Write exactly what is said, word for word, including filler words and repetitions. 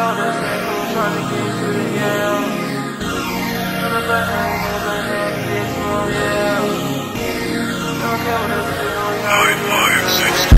all this info, trying to get to the yeah. None of the angles, I know it's more, yeah. Don't care what it's doing, nine five six